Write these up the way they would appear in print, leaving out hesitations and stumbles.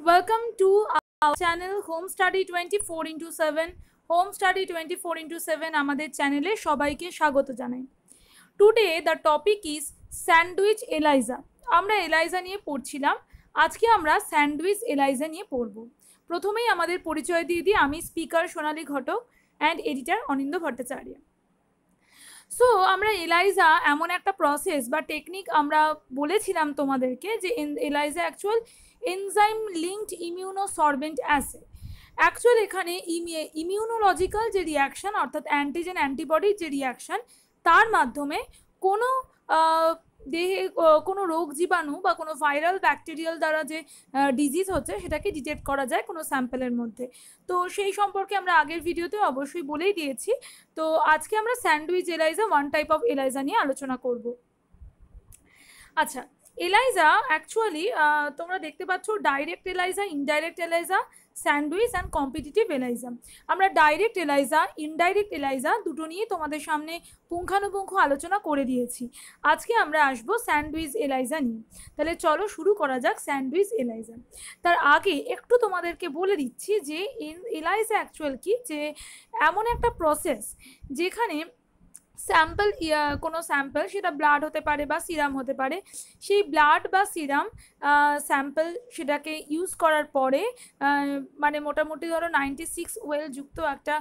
Welcome to our channel Home Study 24/7. Home Study 24/7 আমাদের চ্যানেলে সবাইকে স্বাগত জানাই। Today the topic is sandwich ELISA. আমরা এলাইজা নিয়ে পড়ছিলাম, আজকে আমরা স্যান্ডউইচ এলাইজা নিয়ে পড়ব। প্রথমেই আমাদের পরিচয় দিয়ে দিই, আমি speaker Sonali Ghatak and editor Anindya Bhattacharya. So আমরা এলাইজা এমন একটা প্রসেস বা টেকনিক আমরা বলেছিলাম তোমাদেরকে যে ELISA actual enzyme linked immunosorbent assay. Actual এখানে ইমিউনোলজিক্যাল যে রিয়াকশান অর্থাৎ অ্যান্টিজেন অ্যান্টিবডির যে রিয়াকশান, তার মাধ্যমে কোনো দেহে কোনো রোগ জীবাণু বা কোনো ভাইরাল ব্যাকটেরিয়াল দ্বারা যে ডিজিজ হচ্ছে সেটাকে ডিটেক্ট করা যায় কোনো স্যাম্পেলের মধ্যে। তো সেই সম্পর্কে আমরা আগের ভিডিওতে অবশ্যই বলেই দিয়েছি। তো আজকে আমরা sandwich ELISA, one type of ELISA নিয়ে আলোচনা করব। আচ্ছা, এলাইজা অ্যাকচুয়ালি তোমরা দেখতে পাচ্ছ direct ELISA, indirect ELISA, sandwich and competitive ELISA. আমরা ডাইরেক্ট এলাইজা, ইনডাইরেক্ট এলাইজা দুটো নিয়ে তোমাদের সামনে পুঙ্খানুপুঙ্খ আলোচনা করে দিয়েছি। আজকে আমরা আসবো স্যান্ডউইচ এলাইজা নিয়ে। তাহলে চলো শুরু করা যাক স্যান্ডউইচ এলাইজা। তার আগে একটু তোমাদেরকে বলে দিচ্ছি যে এলাইজা অ্যাকচুয়াল কি, যে এমন একটা প্রসেস যেখানে স্যাম্পল, কোনো স্যাম্পল, সেটা ব্লাড হতে পারে বা সিরাম হতে পারে, সেই ব্লাড বা সিরাম স্যাম্পল সেটাকে ইউজ করার পরে মানে মোটামুটি ধরো 96 ওয়েল যুক্ত একটা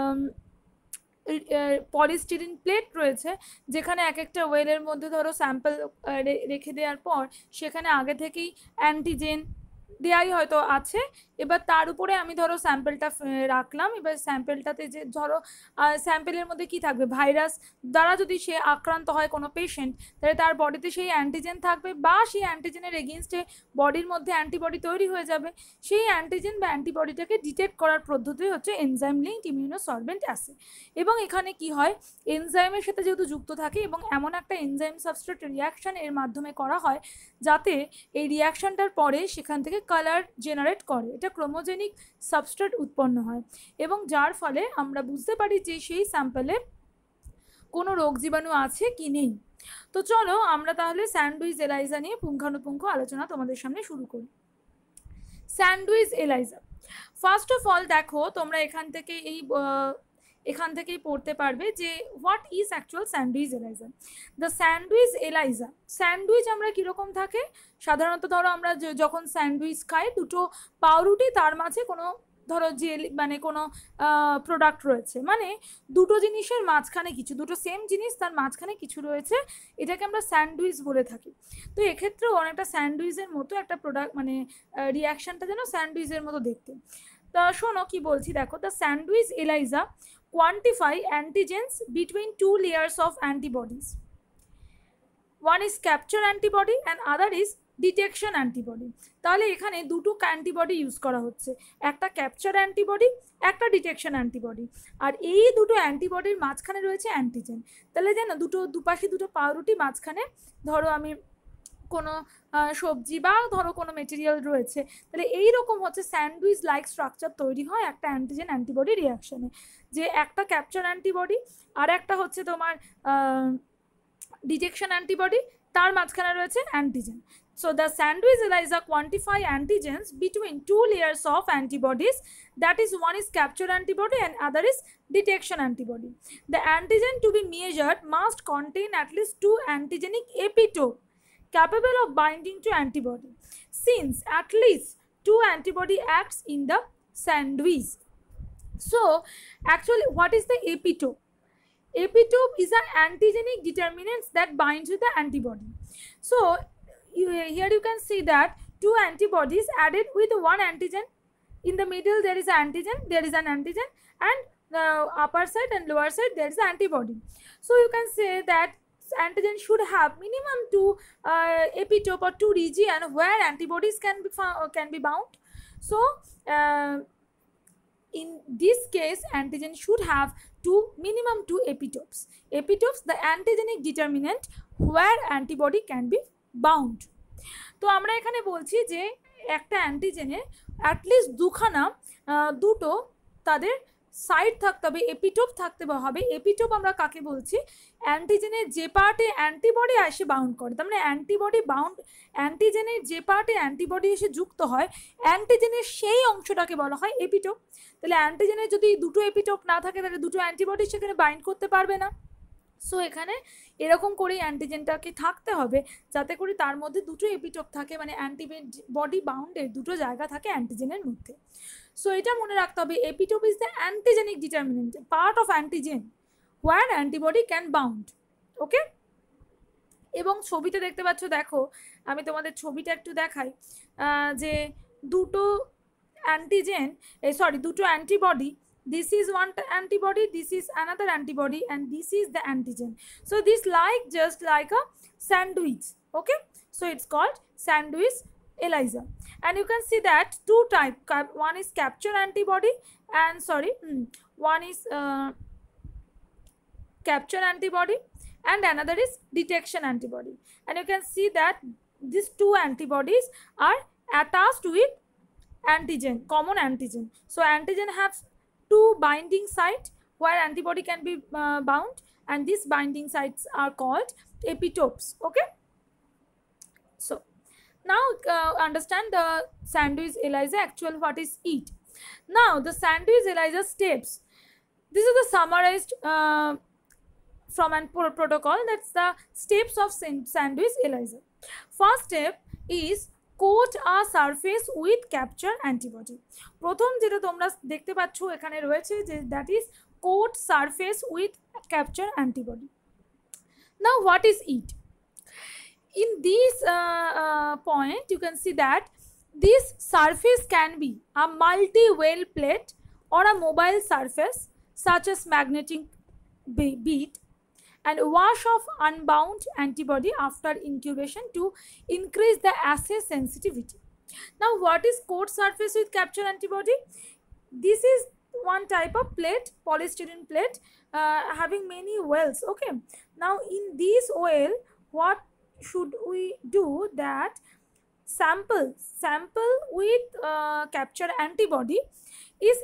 পলিস্টিরিন প্লেট রয়েছে, যেখানে এক একটা ওয়েলের মধ্যে ধরো স্যাম্পল রেখে দেওয়ার পর সেখানে আগে থেকেই অ্যান্টিজেন দেয়াই হয়তো আছে। এবার তার উপরে আমি ধরো স্যাম্পেলটা রাখলাম। এবার স্যাম্পেলটাতে যে ধরো স্যাম্পেলের মধ্যে কি থাকবে, ভাইরাস দ্বারা যদি সে আক্রান্ত হয় কোনো পেশেন্ট, তাহলে তার বডিতে সেই অ্যান্টিজেন থাকবে বা সেই অ্যান্টিজেনের এগেনস্টে বডির মধ্যে অ্যান্টিবডি তৈরি হয়ে যাবে। সেই অ্যান্টিজেন বা অ্যান্টিবডিটাকে ডিটেক্ট করার পদ্ধতি হচ্ছে এনজাইম লিঙ্কড ইমিউনোসরবেন্ট অ্যাসে। এবং এখানে কি হয়, এনজাইমের সাথে যেহেতু যুক্ত থাকে এবং এমন একটা এনজাইম সাবস্ট্রেট রিয়াকশান এর মাধ্যমে করা হয় যাতে এই রিয়াকশানটার পরে সেখান থেকে কালার জেনারেট করে, এটা ক্রোমোজেনিক সাবস্ট্রেট উৎপন্ন হয় এবং যার ফলে আমরা বুঝতে পারি যে সেই স্যাম্পলে কোনো রোগ জীবাণু আছে কি নেই। তো চলো আমরা তাহলে স্যান্ডউইচ এলাইজা নিয়ে পুঙ্খানুপুঙ্খ আলোচনা তোমাদের সামনে শুরু করি। Sandwich ELISA, first of all দেখো তোমরা এখান থেকেই পড়তে পারবে যে what is actual sandwich ELISA. The sandwich ELISA, sandwich আমরা কীরকম থাকে, সাধারণত ধরো আমরা যখন স্যান্ডউইচ খাই, দুটো পাউরুটি, তার মাঝে কোনো ধরো জেল মানে কোনো প্রোডাক্ট রয়েছে, মানে দুটো জিনিসের মাঝখানে কিছু, দুটো সেম জিনিস তার মাঝখানে কিছু রয়েছে, এটাকে আমরা স্যান্ডউইচ বলে থাকি। তো এক্ষেত্রেও অনেকটা স্যান্ডউইচের মতো একটা প্রোডাক্ট, মানে রিয়াকশানটা যেন স্যান্ডউইচের মতো দেখতে। তা শোনো কি বলছি, দেখো, the sandwich ELISA quantify antigens between two layers of antibodies. One is capture antibody and other is detection antibody. তাহলে এখানে দুটো অ্যান্টিবডি ইউজ করা হচ্ছে, একটা ক্যাপচার অ্যান্টিবডি, একটা ডিটেকশন অ্যান্টিবডি। আর এই দুটো অ্যান্টিবডির মাঝখানে রয়েছে অ্যান্টিজেন। তাহলে যেন দুপাশে দুটো পাউরুটি, মাঝখানে ধরো আমি কোনো সবজি বা ধরো কোনো মেটেরিয়াল রয়েছে, তাহলে এইরকম হচ্ছে স্যান্ডউইচ লাইক স্ট্রাকচার তৈরি হয় একটা অ্যান্টিজেন অ্যান্টিবডি রিয়াকশানে, যে একটা ক্যাপচার অ্যান্টিবডি আর একটা হচ্ছে তোমার ডিটেকশন অ্যান্টিবডি, তার মাঝখানে রয়েছে antigen. So the sandwich ELISA quantify antigens between two layers of antibodies, that is, one is capture antibody and other is detection antibody. The antigen to be measured must contain at least two antigenic epitope capable of binding to antibody, since at least two antibody acts in the sandwich. So actually what is the epitope? Epitope is an antigenic determinant that binds with the antibody. So here you can see that two antibodies added with one antigen. In the middle there is an antigen, and the upper side and lower side there is an antibody. So you can say that antigen should have minimum two epitope or two region where antibodies can be bound. So in this case antigen should have minimum two epitopes. Epitopes, the antigenic determinant where antibody can be bound. তো আমরা এখানে বলছি যে একটা অ্যান্টিজেনের at least দুটো তাদের site থাকতে হবে, এপিটোপ থাকতে হবে। এপিটোপ আমরা কাকে বলছি? অ্যান্টিজেনের যে পার্টে অ্যান্টিবডি এসে বাউন্ড করে, তার মানে অ্যান্টিবডি বাউন্ড, অ্যান্টিজেনের যে পার্টে অ্যান্টিবডি এসে যুক্ত হয় অ্যান্টিজেনের সেই অংশটাকে বলা হয় এপিটোপ। তাহলে অ্যান্টিজেনের যদি দুটো এপিটোপ না থাকে তাহলে দুটো অ্যান্টিবডি সেখানে বাইন্ড করতে পারবে না। সো এখানে এরকম করেই অ্যান্টিজেনটাকে থাকতে হবে যাতে করে তার মধ্যে দুটো এপিটোপ থাকে, মানে অ্যান্টিবডি বাউন্ডের দুটো জায়গা থাকে অ্যান্টিজেনের মধ্যে। সো এটা মনে রাখতে হবে, epitope is the antigenic determinant, part of antigen where antibody can bound. Okay, এবং ছবিতে দেখতে পাচ্ছ, দেখো আমি তোমাদের ছবিটা একটু দেখাই, যে দুটো অ্যান্টিজেন, দুটো antibody, this is one antibody, this is another antibody, and this is the antigen. So this just like a sandwich. Okay, so it's called sandwich ELISA. And you can see that two type, one is capture antibody and one is capture antibody and another is detection antibody. And you can see that these two antibodies are attached with antigen, common antigen. So antigen has two binding sites where antibody can be bound, and these binding sites are called epitopes. Okay, so now understand the sandwich ELISA actual what is it. Now the sandwich ELISA steps, this is the summarized from an protocol, that's the steps of sandwich ELISA. First step is coat a surface with capture antibody. প্রথম যেটা তোমরা দেখতে পাচ্ছ এখানে রয়েছে যে that is coat surface with capture antibody. Now what is it? In this point you can see that this surface can be a multi-well plate or a mobile surface such as magnetic bead, and wash of unbound antibody after incubation to increase the assay sensitivity. Now what is coat surface with capture antibody? This is one type of plate, polystyrene plate, having many wells. Okay, now in this well what should we do, that sample with capture antibody is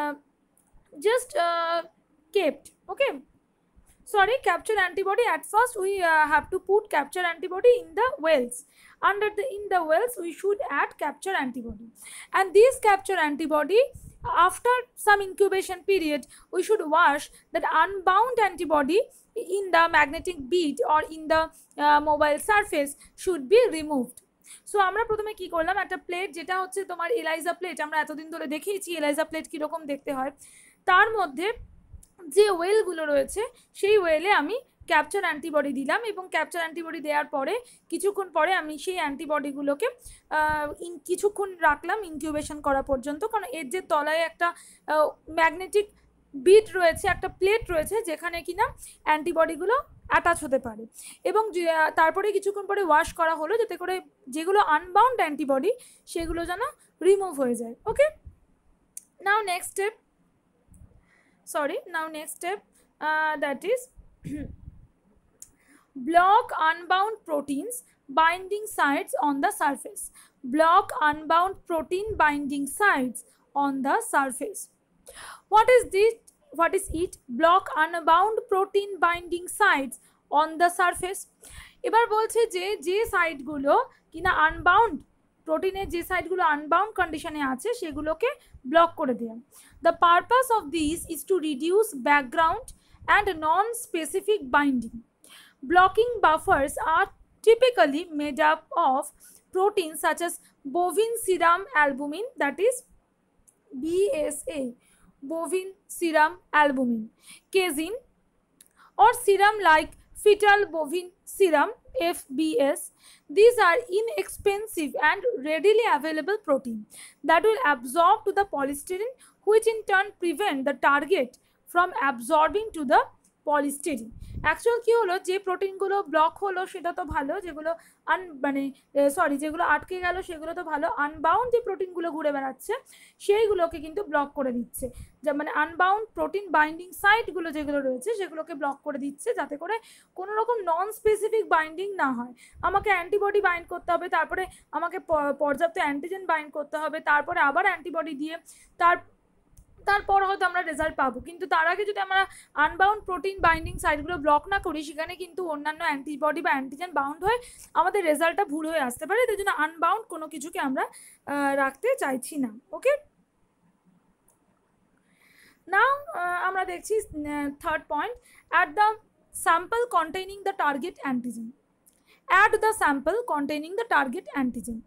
just kept. Okay, capture antibody, at first we have to put capture antibody in the wells. In the wells we should add capture antibody, and this capture antibody after some incubation period we should wash that unbound antibody in the magnetic bead or in the mobile surface should be removed. So আমরা প্রথমে কি করলাম, একটা plate যেটা হচ্ছে তোমার ELISA plate, আমরা এতদিন ধরে দেখিয়েছি এলাইজা প্লেট কীরকম দেখতে হয়, তার মধ্যে যে ওয়েলগুলো রয়েছে সেই ওয়েলে আমি ক্যাপচার অ্যান্টিবডি দিলাম, এবং ক্যাপচার অ্যান্টিবডি দেওয়ার পরে কিছুক্ষণ পরে আমি সেই অ্যান্টিবডিগুলোকে কিছুক্ষণ রাখলাম ইনকিউবেশন করা পর্যন্ত, কারণ এর যে তলায় একটা ম্যাগনেটিক বিট রয়েছে, একটা প্লেট রয়েছে যেখানে কিনা অ্যান্টিবডিগুলো অ্যাটাচ হতে পারে, এবং তারপরে কিছুক্ষণ পরে ওয়াশ করা হলো যাতে করে যেগুলো আনবাউন্ড অ্যান্টিবডি সেগুলো যেন রিমুভ হয়ে যায়। Okay, now next step, that is block unbound proteins binding sites on the surface. Block unbound protein binding sites on the surface. What is it? Block unbound protein binding sites on the surface. এবার বলছে যে সাইটগুলো কিনা unbound, প্রোটিনের যে সাইটগুলো unbound কন্ডিশনে আছে সেগুলোকে block করে দেওয়া। The purpose of this is to reduce background and non specific binding. Blocking buffers are typically made up of proteins such as bovine serum albumin, that is BSA, bovine serum albumin, casein, or serum like fetal bovine serum FBS. These are inexpensive and readily available protein that will absorb to the polystyrene, which in turn prevent the target from absorbing to the polystyrene. Actual কি হলো, যে প্রোটিনগুলো block হলো সেটা তো ভালো, যেগুলো যেগুলো আটকে গেল সেগুলো তো ভালো, আনবাউন্ড যে প্রোটিনগুলো ঘুরে বেড়াচ্ছে সেইগুলোকে কিন্তু ব্লক করে দিচ্ছে, মানে আনবাউন্ড প্রোটিন বাইন্ডিং সাইটগুলো যেগুলো রয়েছে সেগুলোকে ব্লক করে দিচ্ছে যাতে করে কোনো রকম নন স্পেসিফিক বাইন্ডিং না হয়। আমাকে অ্যান্টিবডি বাইন্ড করতে হবে, তারপরে আমাকে পর্যাপ্ত অ্যান্টিজেন বাইন্ড করতে হবে, তারপরে আবার অ্যান্টিবডি দিয়ে তারপর হয়তো আমরা রেজাল্ট পাবো, কিন্তু তার আগে যদি আমরা আনবাউন্ড প্রোটিন বাইন্ডিং সাইটগুলো ব্লক না করি, সেখানে কিন্তু অন্যান্য অ্যান্টিবডি বা অ্যান্টিজেন বাউন্ড হয়ে আমাদের রেজাল্টটা ভুল হয়ে আসতে পারে। তাই জন্য আনবাউন্ড কোনো কিছুকে আমরা রাখতে চাইছি না। ওকে, নাও আমরা দেখছি third point, at the sample containing the target antigen. Add the sample containing the target antigen.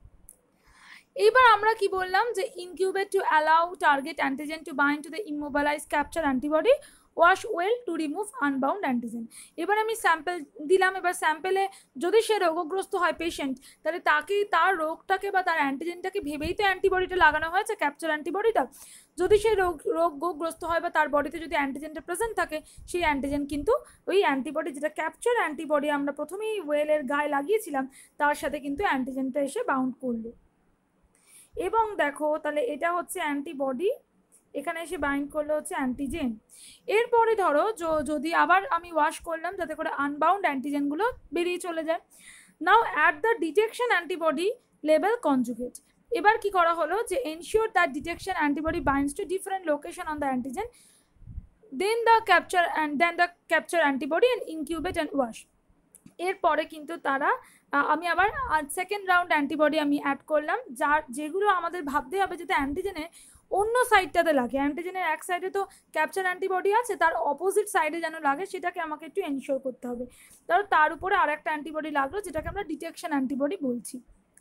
এবার আমরা কি বললাম যে incubate to allow target antigen to bind to the immobilize capture antibody, wash well to remove unbound antigen. এবার আমি sample দিলাম, এবার স্যাম্পেলে যদি সে রোগগ্রস্ত হয় পেশেন্ট, তাহলে তাকে তার রোগটাকে বা তার অ্যান্টিজেনটাকে ভেবেই তো অ্যান্টিবডিটা লাগানো হয়েছে, ক্যাপচার অ্যান্টিবডিটা। যদি সেই রোগগ্রস্ত হয় বা তার বডিতে যদি অ্যান্টিজেনটা প্রেজেন্ট থাকে, সেই অ্যান্টিজেন কিন্তু ওই অ্যান্টিবডি, যেটা ক্যাপচার অ্যান্টিবডি আমরা প্রথমেই ওয়েলের গায়ে লাগিয়েছিলাম, তার সাথে কিন্তু অ্যান্টিজেনটা এসে বাউন্ড করলো। এবং দেখো তাহলে এটা হচ্ছে অ্যান্টিবডি, এখানে এসে বাইন্ড করলে হচ্ছে অ্যান্টিজেন। এরপরে ধরো যদি আবার আমি ওয়াশ করলাম যাতে করে আনবাউন্ড অ্যান্টিজেনগুলো বেরিয়ে চলে যায়। Now at the detection antibody level conjugate. এবার কি করা হলো যে ensure that detection antibody binds to different location on the antigen, then the capture antibody and incubate and wash. এরপরে কিন্তু তারা আমি আবার সেকেন্ড রাউন্ড অ্যান্টিবডি আমি অ্যাড করলাম, যেগুলো আমাদের ভাবতে হবে যাতে অ্যান্টিজেনের অন্য সাইডটাতে লাগে। অ্যান্টিজেনের এক সাইডে তো ক্যাপচার অ্যান্টিবডি আছে, তার অপোজিট সাইডে যেন লাগে সেটাকে আমাকে একটু এনশিওর করতে হবে। তার উপরে আর একটা অ্যান্টিবডি লাগলো যেটাকে আমরা ডিটেকশন অ্যান্টিবডি বলছি।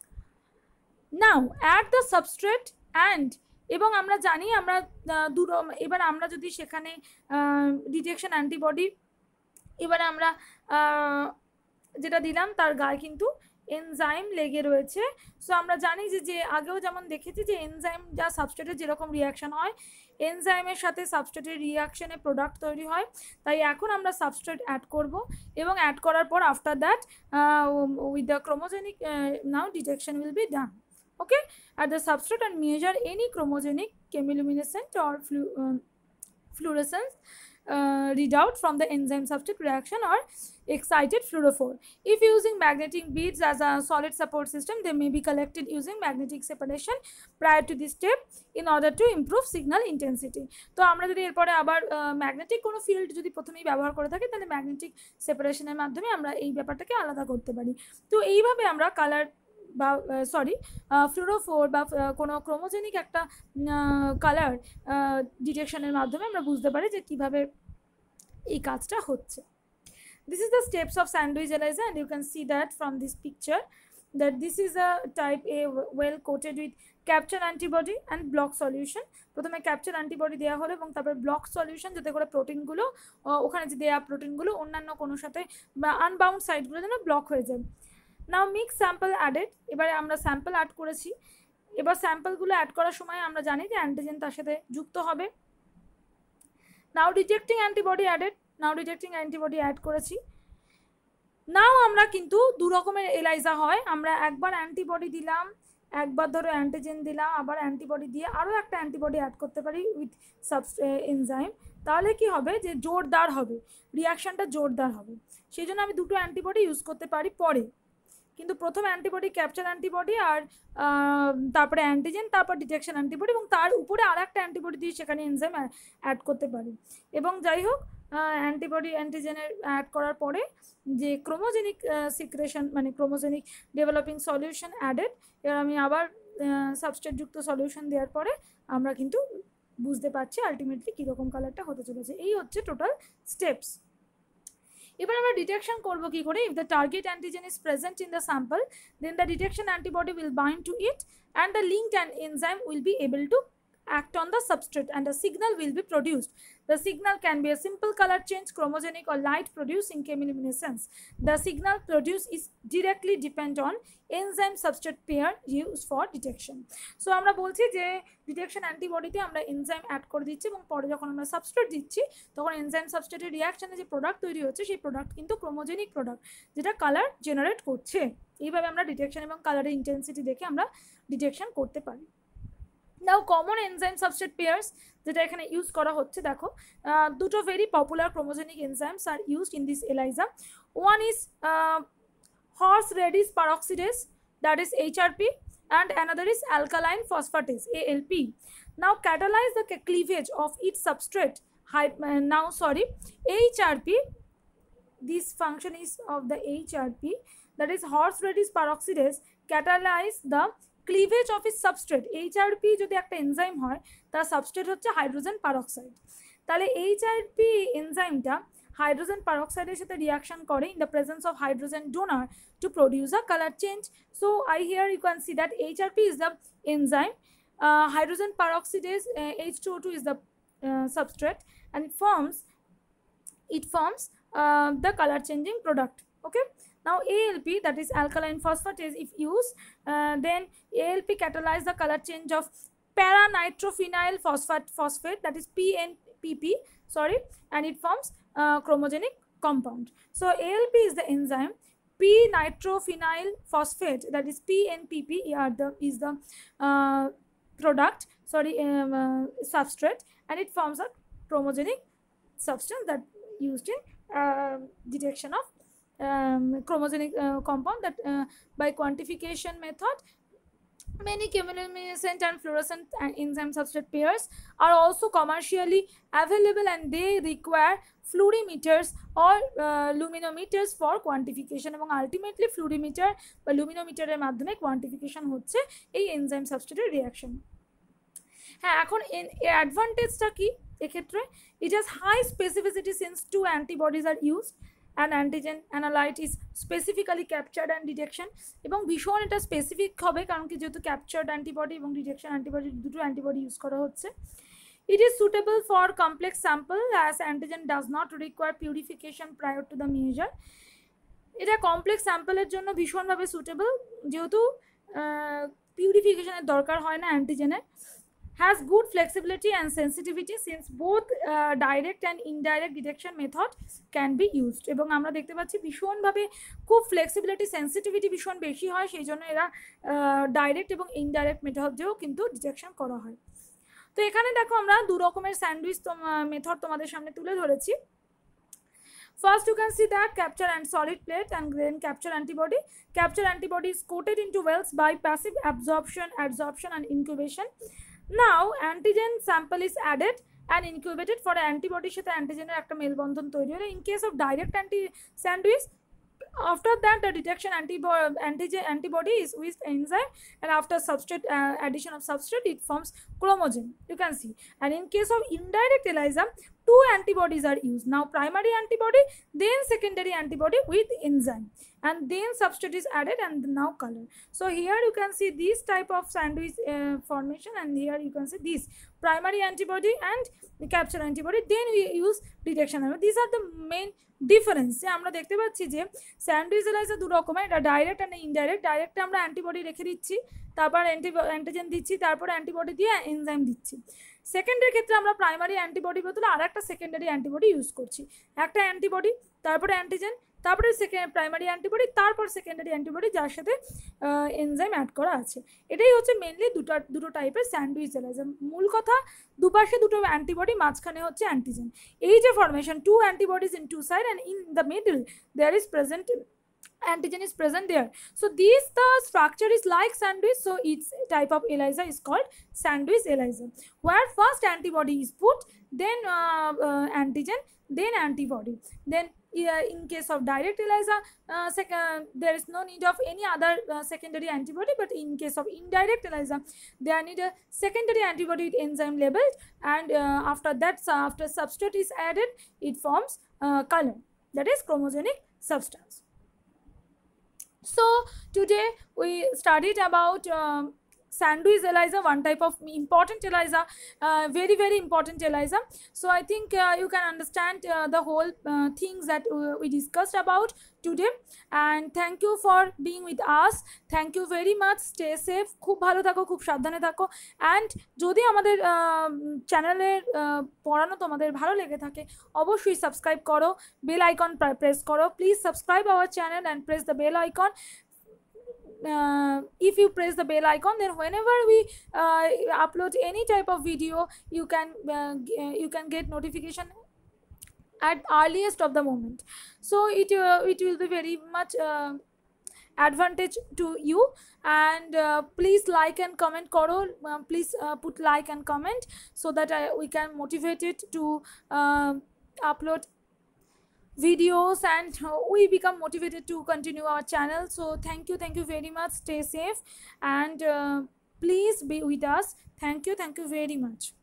Now add the substrate and, এবং আমরা জানি আমরা এবার আমরা যদি সেখানে ডিটেকশন অ্যান্টিবডি এবার আমরা যেটা দিলাম তার গায়ে কিন্তু এনজাইম লেগে রয়েছে। সো আমরা জানি যে আগেও যেমন দেখেছি যে এনজাইম যা সাবস্ট্রেটের যেরকম রিয়াকশন হয়, এনজাইমের সাথে সাবস্ট্রেটের রিয়াকশনে প্রোডাক্ট তৈরি হয়। তাই এখন আমরা সাবস্ট্রেট অ্যাড করব, এবং অ্যাড করার পর after that with the chromogenic now detection will be done. Okay, at the substrate and measure any chromogenic chemiluminescent or fluorescence readout from the enzyme substrate reaction or excited fluorophore. If using magnetic beads as a solid support system, they may be collected using magnetic separation prior to this step in order to improve signal intensity. তো আমরা যদি এরপরে আবার magnetic কোনো field যদি প্রথমেই ব্যবহার করে থাকি, তাহলে ম্যাগনেটিক সেপারেশনের মাধ্যমে আমরা এই ব্যাপারটাকে আলাদা করতে পারি। তো এইভাবে আমরা কালার বা ফ্লুরোফোর বা কোনো ক্রোমোজেনিক একটা কালার ডিটেকশনের মাধ্যমে আমরা বুঝতে পারি যে কীভাবে এই কাজটা হচ্ছে। This is the steps of sandwich ELISA, and you can see that from this picture that this is a type A well coated with capture antibody and block solution. প্রথমে ক্যাপচার অ্যান্টিবডি দেওয়া হলো এবং তারপর block solution, যাতে করে প্রোটিনগুলো ওখানে যে দেওয়া প্রোটিনগুলো অন্যান্য কোনো সাথে বা আনবাউন্ড সাইটগুলো যেন ব্লক হয়ে যায়। নাও মিক্স স্যাম্পল অ্যাডেড, এবারে আমরা স্যাম্পল অ্যাড করেছি। এবার স্যাম্পলগুলো অ্যাড করার সময় আমরা জানি যে অ্যান্টিজেন তার সাথে যুক্ত হবে। Now detecting antibody added, now detecting antibody add করেছি। নাও আমরা কিন্তু দু রকমের এলাইজা হয়, আমরা একবার অ্যান্টিবডি দিলাম, একবার ধরো অ্যান্টিজেন দিলাম, আবার অ্যান্টিবডি দিয়ে আরও একটা অ্যান্টিবডি অ্যাড করতে পারি উইথ এনজাইম। তাহলে কি হবে যে জোরদার হবে, রিয়াকশানটা জোরদার হবে। সেই জন্য আমি দুটো অ্যান্টিবডি ইউজ করতে পারি পরে, কিন্তু প্রথম অ্যান্টিবডি ক্যাপচার অ্যান্টিবডি আর তারপরে অ্যান্টিজেন, তারপর ডিটেকশন অ্যান্টিবডি, এবং তার উপরে আর একটা অ্যান্টিবডি দিয়ে সেখানে এনজাইম অ্যাড করতে পারি। এবং যাই হোক, অ্যান্টিবডি অ্যান্টিজেনের অ্যাড করার পরে যে ক্রোমোজেনিক সিক্রেশন মানে ক্রোমোজেনিক ডেভেলপিং সলিউশন অ্যাডেড, এবার আমি আবার সাবস্ট্রেটযুক্ত সলিউশন দেওয়ার পরে আমরা কিন্তু বুঝতে পারছি আলটিমেটলি কীরকম কালারটা হতে চলেছে। এই হচ্ছে টোটাল স্টেপস। এবার আমরা ডিটেকশন করব কি করে? If the target antigen is present in the sample, then the detection antibody will bind to it and the linked enzyme will be able to act on the substrate and a signal will be produced. The signal can be a simple color change, chromogenic or light producing chemiluminescence. The signal produced is directly depend on enzyme substrate pair used for detection. So আমরা বলছি যে detection অ্যান্টিবডিতে আমরা enzyme add করে দিচ্ছি এবং পরে যখন আমরা সাবস্ট্রেট দিচ্ছি তখন এনজাইম সাবস্ট্রেটের রিয়াকশনে যে প্রোডাক্ট তৈরি হচ্ছে সেই প্রোডাক্ট কিন্তু ক্রোমোজেনিক প্রোডাক্ট, যেটা কালার জেনারেট করছে। এইভাবে আমরা ডিটেকশন এবং কালারের ইন্টেন্সিটি দেখে আমরা ডিটেকশন করতে পারি। Now common enzyme substrate pairs যেটা এখানে ইউজ করা হচ্ছে, দেখো দুটো very popular chromogenic enzymes are used in this ELISA. One is horse radish peroxidase, that is HRP, and another is alkaline phosphatase, ALP. Now catalyze the cleavage of its substrate. HRP, this function is of the HRP, that is horseradish peroxidase, catalyze the cleavage of its substrate. HRP যদি একটা enzyme হয় তার substrate হচ্ছে hydrogen peroxide, তাহলে HRP এনজাইমটা hydrogen পারঅক্সাইডের সাথে reaction করে in the presence of hydrogen donor to produce a color change. So here you can see that HRP is the enzyme, hydrogen peroxidase, H2O2 is the substrate, and it forms the color changing product. Okay, now ALP, that is alkaline phosphatase, if used, then ALP catalyze the color change of para-nitrophenyl phosphate, that is PNPP, sorry, and it forms chromogenic compound. So ALP is the enzyme, p-nitrophenyl phosphate, that is PNPP is the product, sorry, substrate, and it forms a chromogenic substance that used in detection of chromogenic compound, that by quantification method many chemiluminescent and fluorescent enzyme substrate pairs are also commercially available, and they require fluorimeters or luminometers for quantification, এবং ultimately fluorimeter বা luminometer-এর মাধ্যমে quantification হচ্ছে এই enzyme substrate reaction. হ্যাঁ, এখন অ্যাডভান্টেজটা কি এক্ষেত্রে? It has high specificity since 2 antibodies are used, and antigen analyte is specifically captured and detection, এবং ভীষণ এটা স্পেসিফিক হবে কারণ কি যেহেতু ক্যাপচার্ড অ্যান্টিবডি এবং ডিটেকশন অ্যান্টিবডি দুটো অ্যান্টিবডি ইউজ করা হচ্ছে. It is suitable for complex sample as antigen does not require purification prior to the measure. এটা কমপ্লেক্স স্যাম্পলের জন্য ভীষণভাবে সুটেবল, যেহেতু পিউরিফিকেশনের দরকার হয় না অ্যান্টিজেনের. Has good flexibility and sensitivity since both direct and indirect detection method can be used, এবং আমরা দেখতে পাচ্ছি ভীষণভাবে খুব ফ্লেক্সিবিলিটি সেন্সিটিভিটি ভীষণ বেশি হয়, সেই জন্য এরা ডাইরেক্ট এবং ইনডাইরেক্ট মেথড দিয়েও কিন্তু ডিটেকশন করা হয়. তো এখানে দেখো আমরা দু রকমের স্যান্ডউইচ মেথড তোমাদের সামনে তুলে ধরেছি. First you can see that capture and solid plate and then capture antibody. Capture antibody is coated into wells by passive absorption, adsorption and incubation. Now antigen sample is added and incubated for antibody সাথে অ্যান্টিজেনের একটা মেলবন্ধন তৈরি হলো. In case of direct sandwich, after that the detection antibody is with enzyme, and after substrate addition of substrate it forms chromogen, you can see. And in case of indirect ELISA, 2 antibodies are used. Now primary antibody, then secondary antibody with enzyme, and then substrate is added, and now color. So here you can see this type of sandwich formation, and here you can see this primary antibody and the capture antibody, then we use detection. These are the main difference. আমরা দেখতে পাচ্ছি যে sandwich ELISA দু রকমের, এটা direct আর indirect. ডাইরেক্টে আমরা antibody রেখে দিচ্ছি, তারপর অ্যান্টিজেন দিচ্ছি, তারপর অ্যান্টিবডি দিয়ে এনজাইম দিচ্ছি. সেকেন্ডের ক্ষেত্রে আমরা প্রাইমারি অ্যান্টিবডি বদলে আর একটা সেকেন্ডারি অ্যান্টিবডি ইউজ করছি. একটা অ্যান্টিবডি, তারপরে অ্যান্টিজেন, তারপরে প্রাইমারি অ্যান্টিবডি, তারপর সেকেন্ডারি অ্যান্টিবডি যার সাথে এনজাইম অ্যাড করা আছে. এটাই হচ্ছে মেনলি দুটো টাইপের স্যান্ডউইচ এলাইজা. মূল কথা, দুপাশে দুটো অ্যান্টিবডি, মাঝখানে হচ্ছে অ্যান্টিজেন. এই যে formation, 2 antibodies in 2 sides, and in the middle there is present antigen is present there. So the structure is like sandwich, so its type of ELISA is called sandwich ELISA, where first antibody is put, then antigen, then antibody. Then in case of direct ELISA, there is no need of any other secondary antibody, but in case of indirect ELISA there need a secondary antibody with enzyme labeled, and after that, after substrate is added, it forms color, that is chromogenic substance. So today we studied about sandwich ELISA, one type of important ELISA, very very important ELISA. So I think you can understand the whole things that we discussed about today, and thank you for being with us. Thank you very much. Stay safe, খুব ভালো থাকো, খুব সাবধানে থাকো, and যদি আমাদের চ্যানেলের পড়ানো তোমাদের ভালো লেগে থাকে অবশ্যই সাবস্ক্রাইব করো, বেল আইকন প্রেস করো. Please subscribe our channel and press the bell icon. If you press the bell icon, then whenever we upload any type of video, you can get notification at earliest of the moment. So it will be very much advantage to you. And please like and comment koro, please put like and comment so that we can motivate it to upload videos, and we become motivated to continue our channel. So thank you very much. Stay safe and please be with us. Thank you very much.